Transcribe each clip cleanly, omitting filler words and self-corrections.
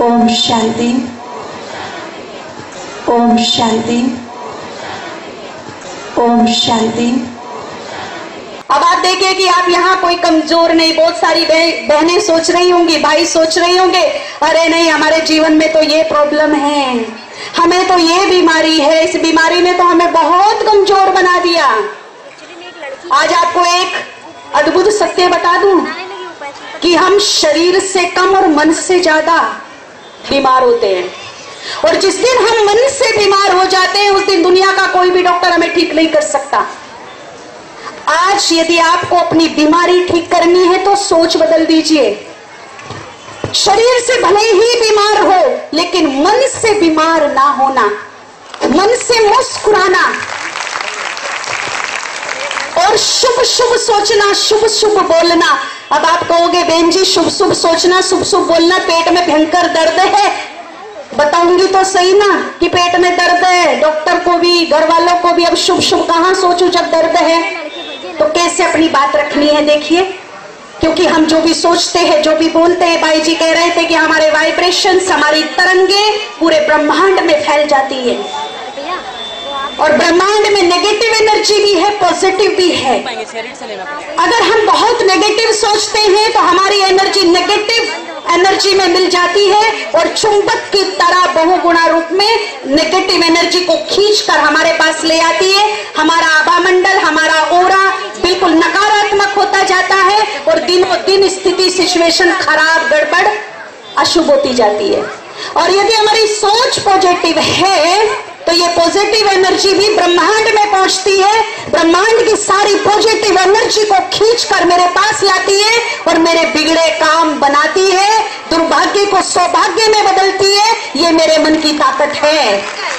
ओम शांति, ओम शांति, ओम शांति। अब आप देखिए कि आप यहाँ कोई कमजोर नहीं। बहुत सारी बहनें सोच रही होंगी, भाई सोच रहे होंगे, अरे नहीं हमारे जीवन में तो ये प्रॉब्लम है, हमें तो ये बीमारी है, इस बीमारी ने तो हमें बहुत कमजोर बना दिया। आज आपको एक अद्भुत सत्य बता दूं कि हम शरीर से कम और मन से ज्यादा बीमार होते हैं, और जिस दिन हम मन से बीमार हो जाते हैं उस दिन दुनिया का कोई भी डॉक्टर हमें ठीक नहीं कर सकता। आज यदि आपको अपनी बीमारी ठीक करनी है तो सोच बदल दीजिए। शरीर से भले ही बीमार हो लेकिन मन से बीमार ना होना, मन से मुस्कुराना और शुभ शुभ सोचना, शुभ शुभ बोलना। अब आप कहोगे बहन जी शुभ शुभ सोचना, शुभ शुभ बोलना, पेट में भयंकर दर्द है। बताऊंगी तो सही ना कि पेट में दर्द है, डॉक्टर को भी घर वालों को भी। अब शुभ शुभ कहां सोचूं जब दर्द है? तो कैसे अपनी बात रखनी है देखिए, क्योंकि हम जो भी सोचते हैं, जो भी बोलते हैं, भाई जी कह रहे थे कि हमारे वाइब्रेशंस, हमारी तरंगे पूरे ब्रह्मांड में फैल जाती है, और ब्रह्मांड में नेगेटिव एनर्जी भी है, पॉजिटिव भी है। अगर हम बहुत नेगेटिव सोचते हैं तो हमारी एनर्जी नेगेटिव एनर्जी में मिल जाती है, और चुंबक की तरह बहुगुणा रूप में नेगेटिव एनर्जी को खींचकर हमारे पास ले आती है। हमारा आभामंडल, हमारा ओरा बिल्कुल नकारात्मक होता जाता है, और दिनों दिन स्थिति, सिचुएशन खराब, गड़बड़, अशुभ होती जाती है। और यदि हमारी सोच पॉजिटिव है तो ये पॉजिटिव एनर्जी भी ब्रह्मांड में पहुंचती है, ब्रह्मांड की सारी पॉजिटिव एनर्जी को खींचकर मेरे पास लाती है और मेरे बिगड़े काम बनाती है, दुर्भाग्य को सौभाग्य में बदलती है। ये मेरे मन की ताकत है,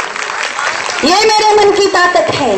ये मेरे मन की ताकत है।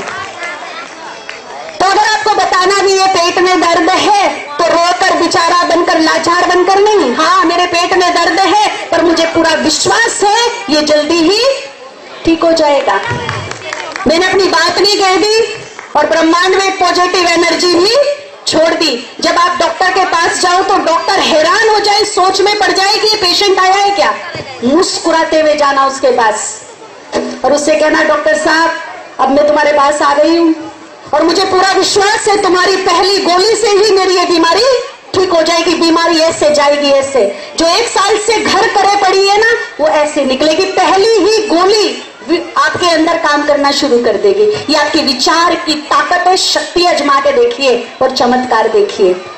तो अगर आपको बताना भी है पेट में दर्द है तो रोकर बेचारा बनकर, लाचार बनकर नहीं, हाँ मेरे पेट में दर्द है पर मुझे पूरा विश्वास है ये जल्दी ही ठीक हो जाएगा। मैंने अपनी बात नहीं कह दी और ब्रह्मांड में पॉजिटिव एनर्जी भी छोड़ दी। जब आप डॉक्टर के पास जाओ तो डॉक्टर हैरान हो जाए, सोच में पड़ जाए कि ये पेशेंट आया है क्या। मुस्कुराते हुए जाना उसके पास और उससे कहना डॉक्टर साहब अब मैं तुम्हारे पास आ गई हूं और मुझे पूरा विश्वास है तुम्हारी पहली गोली से ही मेरी ये बीमारी ठीक हो जाएगी। बीमारी ऐसे जाएगी, ऐसे जो 1 साल से घर करे पड़ी है ना वो ऐसे निकलेगी। पहली ही गोली आपके अंदर काम करना शुरू कर देगी। ये आपके विचार की ताकत है। शक्ति आजमा के देखिए और चमत्कार देखिए।